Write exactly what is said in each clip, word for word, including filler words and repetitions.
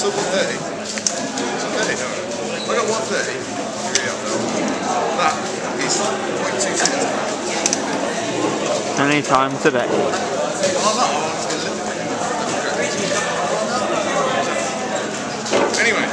still one thirty? one thirty, no. I got one thirty. That is point two six. Any time today. Oh, no, I want to live it. Anyway.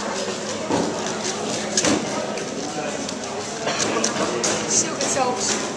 Silver sauce.